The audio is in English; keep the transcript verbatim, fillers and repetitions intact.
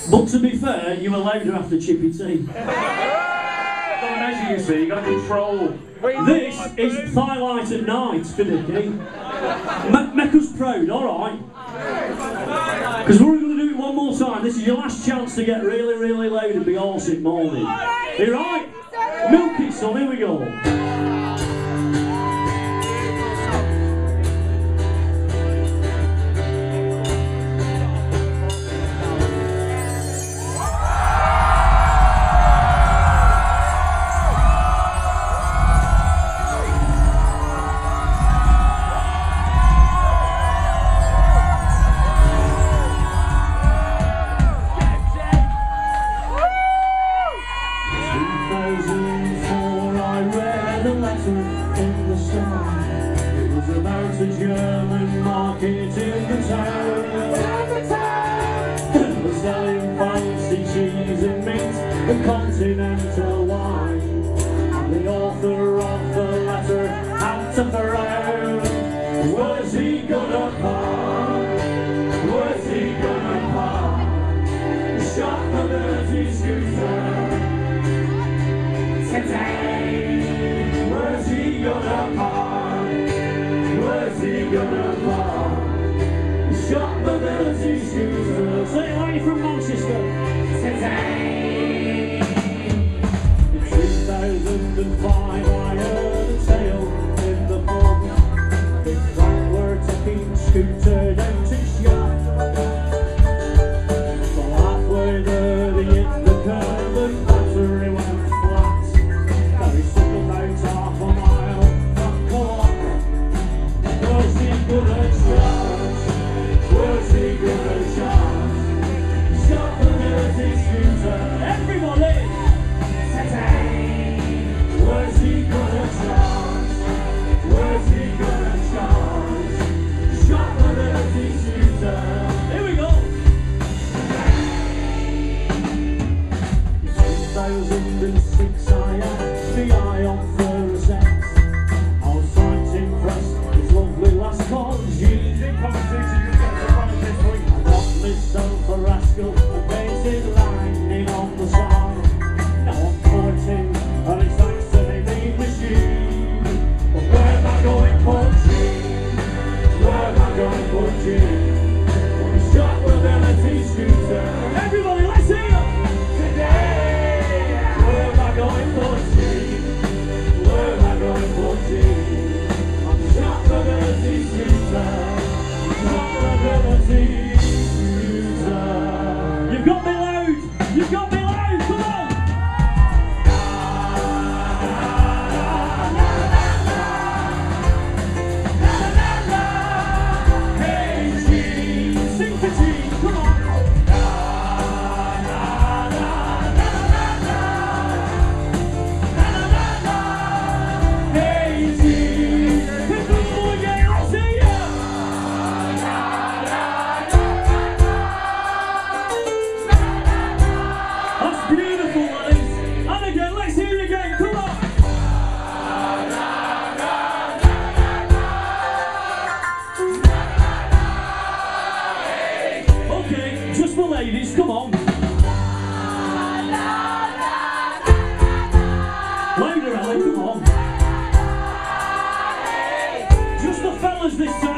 But to be fair, you were louder after Chippy T. Don't measure, you see, you got to control. This is Twilight at Night, Finicky. Ma make us proud, alright? Because we're going to do it one more time. This is your last chance to get really, really loud and be all sick morning. Are you right? Milk it, son, here we go. A German market in the town, was selling fancy cheese and meat, the continental wine, and the author of the letter had to frown. Was he gonna park? Was he gonna park? Shopmobility Scooter today. Was he gonna park? Was he gonna park? Shopmobility Scooter. Say hi from Manchester. Today. In two thousand five I heard a tale in the pub. Big Frank were taking Scooter down to shop. So halfway there they hit the curb and battery went flat. Now he stuck about half a mile from co-op. Was he gonna charge? Was he gonna charge? Shopmobility Scooter. Everybody! Today. Was he gonna charge? Was he gonna charge? Shopmobility Scooter. Here we go! In two thousand six I had the eye on Thursday. I was quite impressed with lovely last cause she's in competition to get the front this week. I got myself a rascal, a painted lining on the side. Now I'm fourteen and it's thanks to the mean machine. But where am I going punching? Where am I going punching? Shopmobility Scooter. Everybody, let's hear it! Today. Where am I going punching? Where am I going punching? Shopmobility Scooter. Shopmobility Scooter. You've got me loud! You've got me loud! Come on! Hey Gene! Sing for Gene! Come on! Hey Gene! Pick up the again! Let's see ya! That's beautiful, ladies! And again, let's hear it again! Come on! Okay, just for ladies, come on! Louder, Ellie, come on! Just the fellas this time!